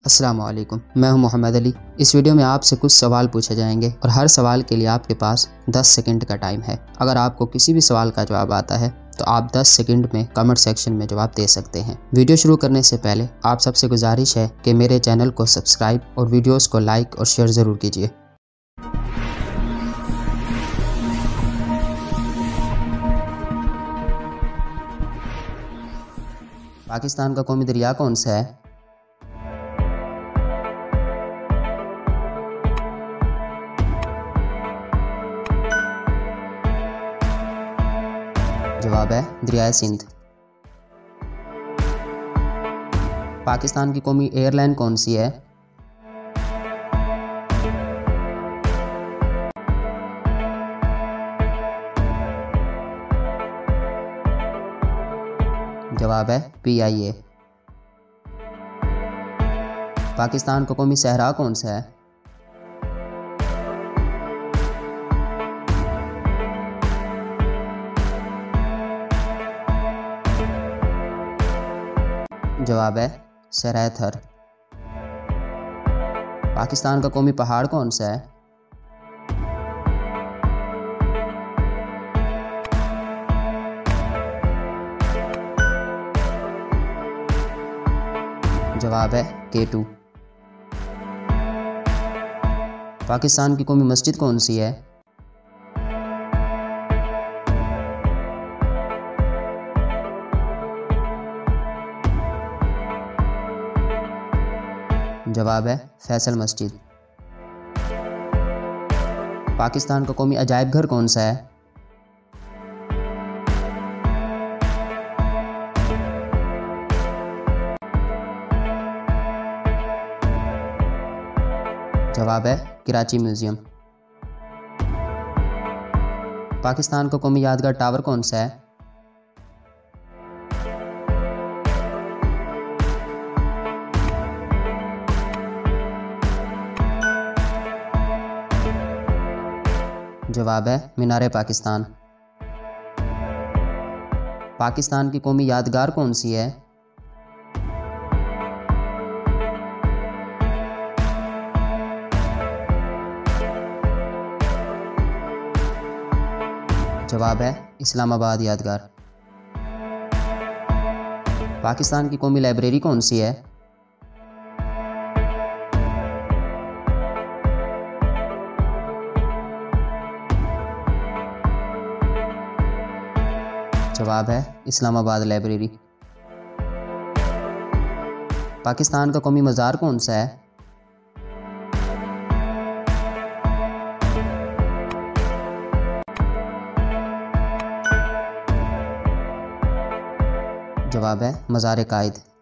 अस्सलाम वालेकुम, मैं हूं मोहम्मद अली। इस वीडियो में आपसे कुछ सवाल पूछे जाएंगे और हर सवाल के लिए आपके पास 10 सेकंड का टाइम है। अगर आपको किसी भी सवाल का जवाब आता है तो आप 10 सेकंड में कमेंट सेक्शन में जवाब दे सकते हैं। वीडियो शुरू करने से पहले आप सबसे गुजारिश है कि मेरे चैनल को सब्सक्राइब और वीडियोस को लाइक और शेयर ज़रूर कीजिए। पाकिस्तान का कौमी दरिया कौन सा है? जवाब है दरियाए सिंध। पाकिस्तान की कौमी एयरलाइन कौन सी है? जवाब है PIA। पाकिस्तान का कौमी सहरा कौन सा है? जवाब है सहराए थर। पाकिस्तान का कौमी पहाड़ कौन सा है? जवाब है K2। पाकिस्तान की कौमी मस्जिद कौन सी है? जवाब है फैसल मस्जिद। पाकिस्तान का कौमी अजायब घर कौन सा है? जवाब है कराची म्यूजियम। पाकिस्तान का कौमी यादगार टावर कौन सा है? जवाब है मीनार पाकिस्तान। पाकिस्तान की कौमी यादगार कौन सी है? जवाब है इस्लामाबाद यादगार। पाकिस्तान की कौमी लाइब्रेरी कौन सी है? जवाब है इस्लामाबाद लाइब्रेरी। पाकिस्तान का कौमी मज़ार कौन सा है? जवाब है मज़ार कायद।